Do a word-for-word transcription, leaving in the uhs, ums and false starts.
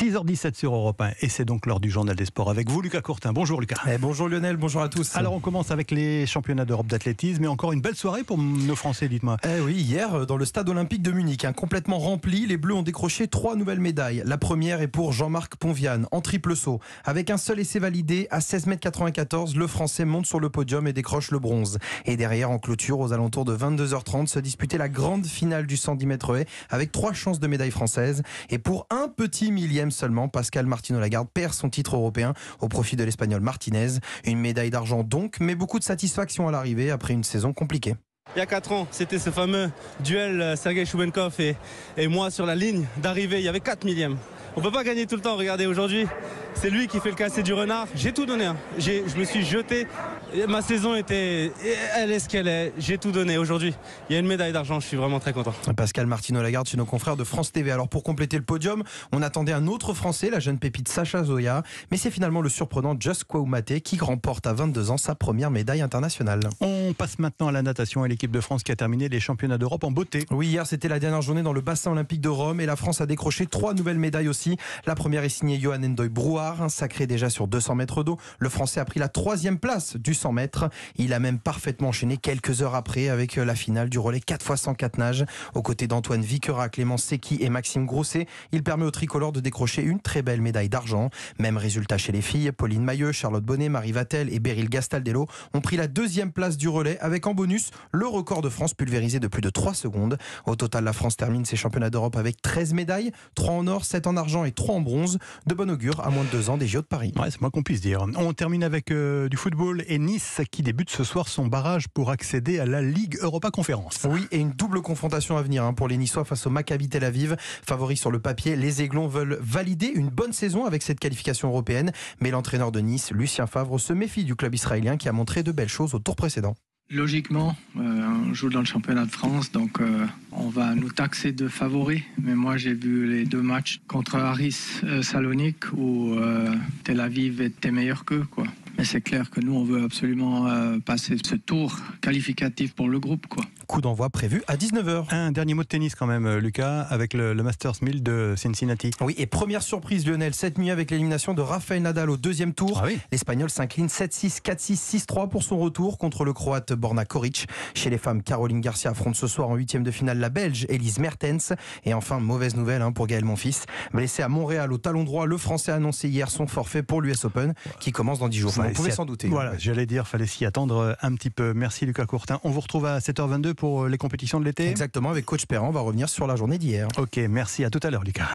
six heures dix-sept sur Europe un et c'est donc l'heure du journal des sports avec vous Lucas Courtin. Bonjour Lucas. Eh, bonjour Lionel, bonjour à tous. Alors on commence avec les championnats d'Europe d'athlétisme et encore une belle soirée pour nos Français, dites-moi. Eh oui, hier dans le stade olympique de Munich, hein, complètement rempli, les Bleus ont décroché trois nouvelles médailles. La première est pour Jean-Marc Ponviane en triple saut. Avec un seul essai validé à seize mètres quatre-vingt-quatorze, le Français monte sur le podium et décroche le bronze. Et derrière, en clôture, aux alentours de vingt-deux heures trente, se disputait la grande finale du cent dix mètres haies avec trois chances de médaille française. Et pour un petit millième seulement, Pascal Martino-Lagarde perd son titre européen au profit de l'Espagnol Martinez. Une médaille d'argent donc, mais beaucoup de satisfaction à l'arrivée après une saison compliquée. Il y a quatre ans, c'était ce fameux duel Sergei Choubenkov et, et moi sur la ligne d'arrivée. Il y avait quatre millièmes. On ne peut pas gagner tout le temps. Regardez, aujourd'hui, c'est lui qui fait le cassé du renard. J'ai tout donné. Hein. J'ai, je me suis jeté. Ma saison était... Elle est ce qu'elle est. J'ai tout donné. Aujourd'hui, il y a une médaille d'argent. Je suis vraiment très content. Pascal Martino-Lagarde chez nos confrères de France T V. Alors pour compléter le podium, on attendait un autre Français, la jeune pépite Sacha Zoya. Mais c'est finalement le surprenant Just Kouamate qui remporte à vingt-deux ans sa première médaille internationale. On passe maintenant à la natation et l'équipe de France qui a terminé les championnats d'Europe en beauté. Oui, hier c'était la dernière journée dans le bassin olympique de Rome et la France a décroché trois nouvelles médailles aussi. La première est signée Johan Ndoye Brouard, sacré déjà sur deux cents mètres d'eau. Le Français a pris la troisième place du cent mètres. Il a même parfaitement enchaîné quelques heures après avec la finale du relais quatre fois cent quatre nages. Aux côtés d'Antoine Viquera, Clément Secchi et Maxime Grousset, il permet aux tricolores de décrocher une très belle médaille d'argent. Même résultat chez les filles. Pauline Mailleux, Charlotte Bonnet, Marie Vatel et Beryl Gastaldello ont pris la deuxième place du relais avec en bonus le record de France pulvérisé de plus de trois secondes. Au total, la France termine ses championnats d'Europe avec treize médailles, trois en or, sept en argent et trois en bronze. De bon augure à moins de deux ans des J O de Paris. Ouais, c'est moins qu'on puisse dire. On termine avec euh, du football et Nice qui débute ce soir son barrage pour accéder à la Ligue Europa Conférence. Oui, et une double confrontation à venir hein, pour les Niçois face au Maccabi Tel Aviv. Favoris sur le papier, les Aiglons veulent valider une bonne saison avec cette qualification européenne. Mais l'entraîneur de Nice, Lucien Favre, se méfie du club israélien qui a montré de belles choses au tour précédent. Logiquement, euh, on joue dans le championnat de France, donc euh, on va nous taxer de favoris. Mais moi, j'ai vu les deux matchs contre Aris euh, Salonique où euh, Tel Aviv était meilleur qu'eux, quoi. Mais c'est clair que nous, on veut absolument euh, passer ce tour qualificatif pour le groupe, quoi. Coup d'envoi prévu à dix-neuf heures. Un dernier mot de tennis quand même, Lucas, avec le, le Masters mille de Cincinnati. Oui, et première surprise, Lionel, cette nuit avec l'élimination de Rafael Nadal au deuxième tour. Ah oui. L'Espagnol s'incline sept six, quatre six, six trois pour son retour contre le Croate Borna Koric. Chez les femmes, Caroline Garcia affronte ce soir en huitième de finale la Belge Elise Mertens. Et enfin, mauvaise nouvelle hein, pour Gaël Monfils. Blessé à Montréal au talon droit, le Français a annoncé hier son forfait pour l'U S Open qui commence dans dix jours. Vous pouvez s'en douter. Voilà, j'allais dire, fallait s'y attendre un petit peu. Merci Lucas Courtin. On vous retrouve à sept heures vingt-deux pour les compétitions de l'été. Exactement, avec Coach Perrin, on va revenir sur la journée d'hier. Ok, merci, à tout à l'heure Lucas.